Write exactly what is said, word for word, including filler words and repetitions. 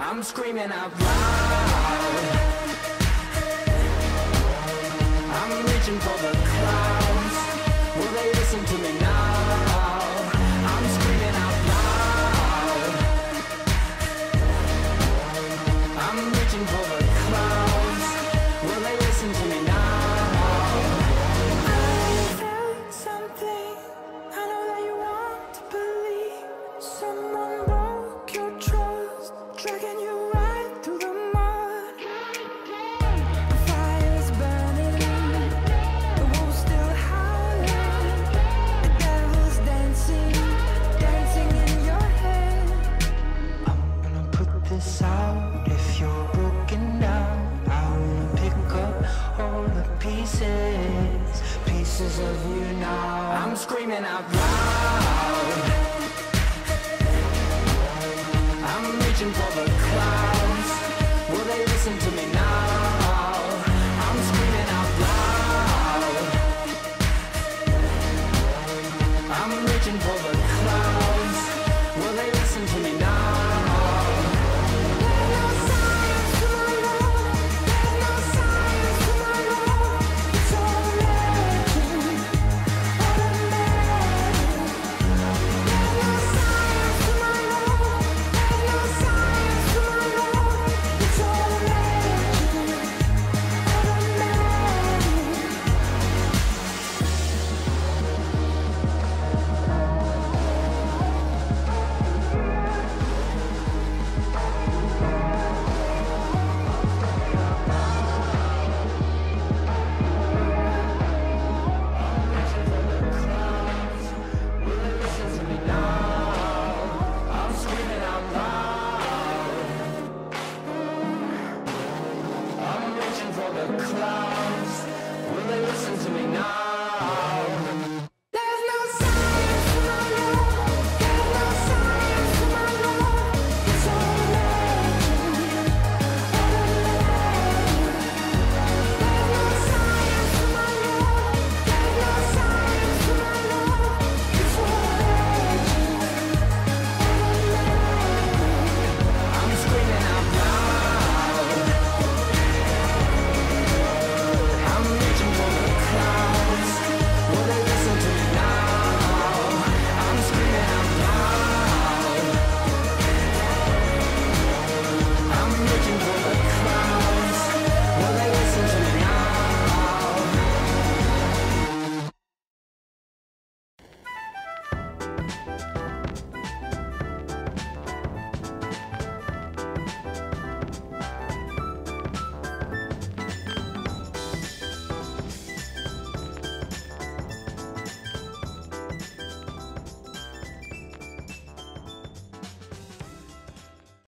I'm screaming out loud. I'm reaching for the clouds. Will they listen to me now? I'm screaming out loud. I'm reaching for the clouds. Will they listen to me now? I felt something. I know that you want to believe. Someone broke your trust, dragging you right through the mud. The fire is burning, the wolves still howling, the devil's dancing, dancing in your head. I'm gonna put this out. If you're broken down, I wanna pick up all the pieces, pieces of you now. I'm screaming out loud. I'm reaching for the